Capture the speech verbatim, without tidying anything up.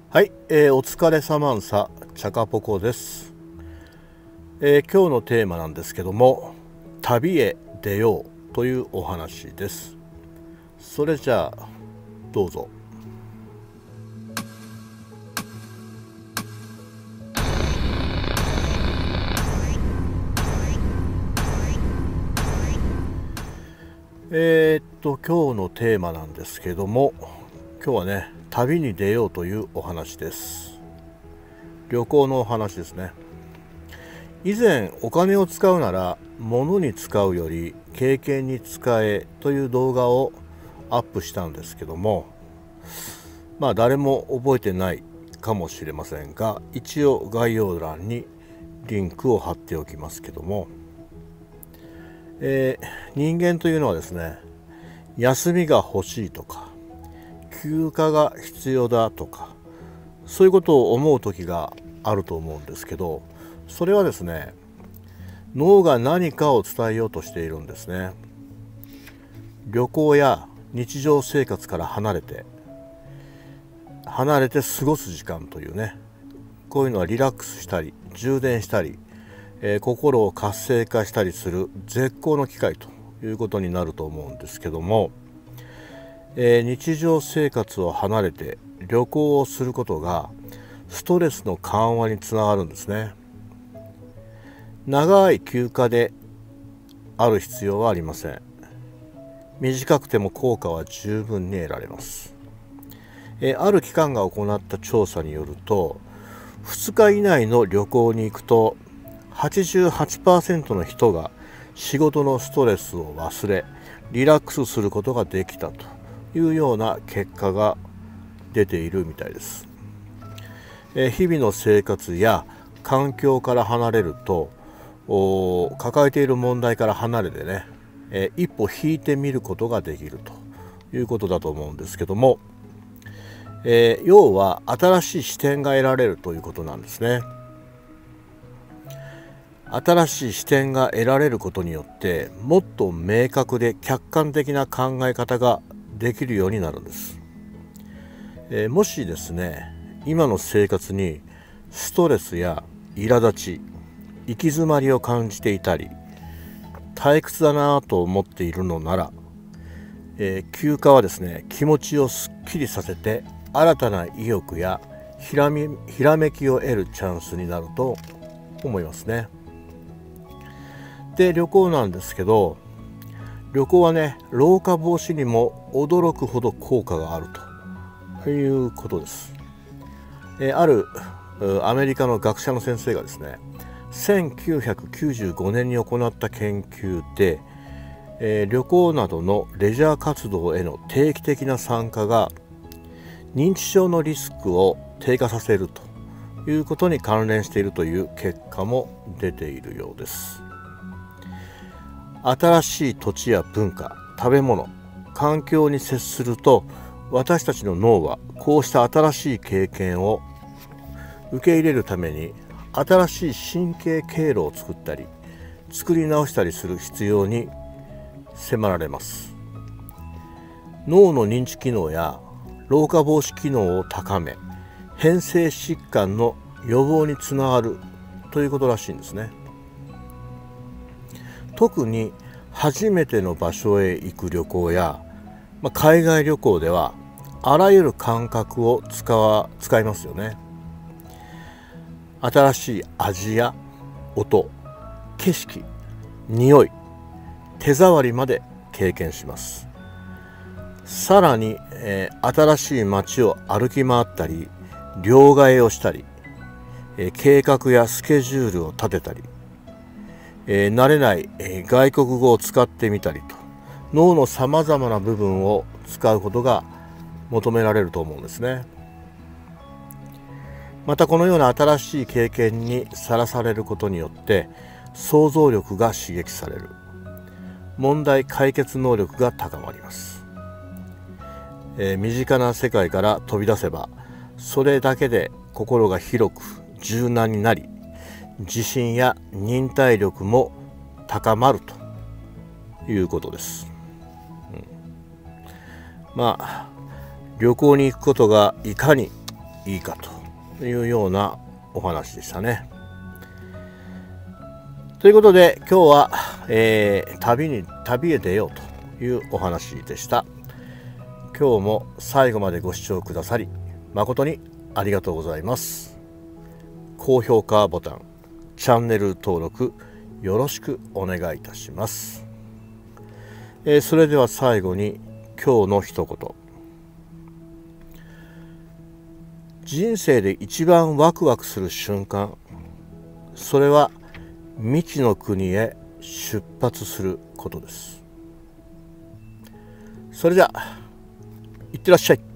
はい、えー、お疲れ様んさチャカポコです、えー、今日のテーマなんですけども、旅へ出ようというお話です。それじゃあどうぞ。えー、っと今日のテーマなんですけども、今日はね、旅に出ようというお話です。旅行のお話ですね。以前お金を使うなら物に使うより経験に使えという動画をアップしたんですけども、まあ誰も覚えてないかもしれませんが、一応概要欄にリンクを貼っておきますけども、えー、人間というのはですね、休みが欲しいとか休暇が必要だとか、そういうことを思う時があると思うんですけど、それはですね、脳が何かを伝えようとしているんですね。旅行や日常生活から離れて離れて過ごす時間というね、こういうのはリラックスしたり充電したり、えー、心を活性化したりする絶好の機会ということになると思うんですけども、えー、日常生活を離れて旅行をすることがストレスの緩和につながるんですね。長い休暇である必要はありません。短くても効果は十分に得られます。えある機関が行った調査によると、ふつか以内の旅行に行くと はちじゅうはちパーセント の人が仕事のストレスを忘れリラックスすることができたというような結果が出ているみたいです。え日々の生活や環境から離れると、抱えている問題から離れてね、え一歩引いてみることができるということだと思うんですけども、えー、要は新しい視点が得られるということなんですね。新しい視点が得られることによってもっと明確で客観的な考え方ができるようになるんです。えー、もしですね、今の生活にストレスや苛立ち、行き詰まりを感じていたり退屈だなと思っているのなら、えー、休暇はですね、気持ちをすっきりさせて新たな意欲やひらみ、ひらめきを得るチャンスになると思いますね。で、旅行なんですけど、旅行はね、老化防止にも驚くほど効果があるということです。えー、あるアメリカの学者の先生がですね、せんきゅうひゃくきゅうじゅうごねんに行った研究で、えー、旅行などのレジャー活動への定期的な参加が認知症のリスクを低下させるということに関連しているという結果も出ているようです。新しい土地や文化、食べ物、環境に接すると、私たちの脳はこうした新しい経験を受け入れるために新しい神経経路を作ったり作り直したりする必要に迫られます。脳の認知機能や老化防止機能を高め、変性疾患の予防につながるということらしいんですね。特に初めての場所へ行く旅行や、まあ、海外旅行ではあらゆる感覚を使わ使いますよね。新しい味や音、景色、匂い、手触りまで経験します。さらに、えー、新しい街を歩き回ったり両替をしたり、えー、計画やスケジュールを立てたり、えー、慣れない、えー、外国語を使ってみたりと、脳のさまざまな部分を使うことが求められると思うんですね。またこのような新しい経験にさらされることによって想像力が刺激される、問題解決能力が高まります。えー、身近な世界から飛び出せばそれだけで心が広く柔軟になり、自信や忍耐力も高まるということです。うん、まあ旅行に行くことがいかにいいかというようなお話でしたね。ということで今日は、えー、旅に旅へ出ようというお話でした。今日も最後までご視聴くださり誠にありがとうございます。高評価ボタン、チャンネル登録よろしくお願いいたします。えー、それでは最後に今日の一言。人生で一番ワクワクする瞬間、それは未知の国へ出発することです。それじゃあいってらっしゃい。